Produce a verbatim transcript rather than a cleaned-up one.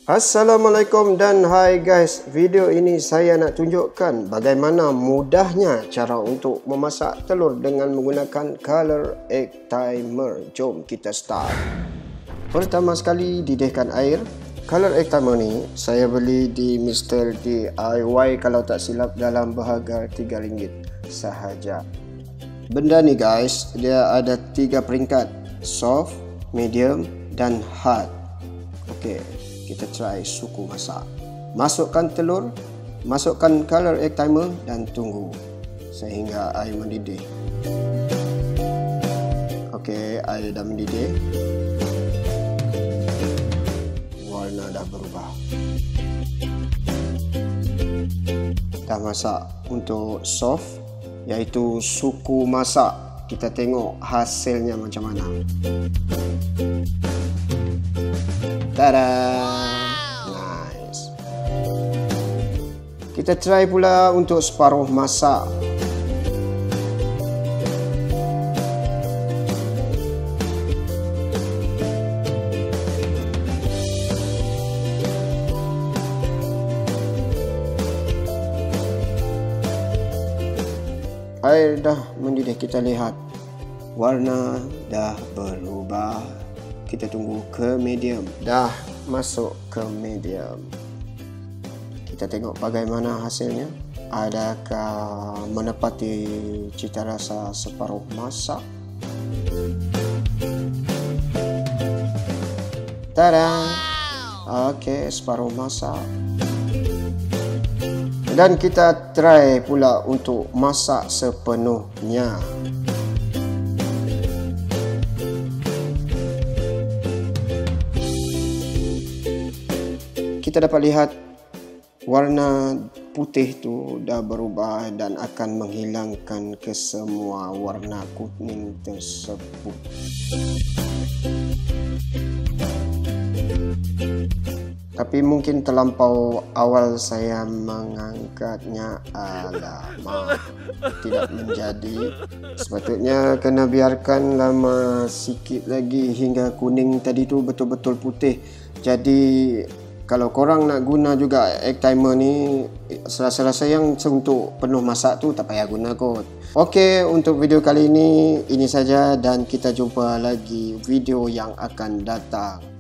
Assalamualaikum dan hai guys, video ini saya nak tunjukkan bagaimana mudahnya cara untuk memasak telur dengan menggunakan color egg timer. Jom kita start. Pertama sekali didihkan air. Color egg timer ni saya beli di Mister D I Y kalau tak silap dalam berharga tiga ringgit sahaja. Benda ni guys, dia ada tiga peringkat: soft, medium dan hard. Okey, kita try suku masak. Masukkan telur, masukkan color egg timer dan tunggu sehingga air mendidih. Okey, air dah mendidih. Warna dah berubah. Dah masak untuk soft, iaitu suku masak. Kita tengok hasilnya macam mana. Tada! Nice. Kita try pula untuk separuh masak. Air dah mendidih, kita lihat warna dah berubah. Kita tunggu ke medium. Dah masuk ke medium. Kita tengok bagaimana hasilnya. Adakah menepati cita rasa separuh masak? Tada! Okey, separuh masak. Dan kita try pula untuk masak sepenuhnya. Kita dapat lihat warna putih tu dah berubah dan akan menghilangkan kesemua warna kuning tersebut. Tapi mungkin terlampau awal saya mengangkatnya. Alamak, tidak menjadi. Sepatutnya kena biarkan lama sikit lagi hingga kuning tadi tu betul-betul putih. Jadi kalau korang nak guna juga egg timer ni, rasa-rasa yang untuk penuh masak tu tak payah guna kot. Okey, untuk video kali ini ini saja dan kita jumpa lagi video yang akan datang.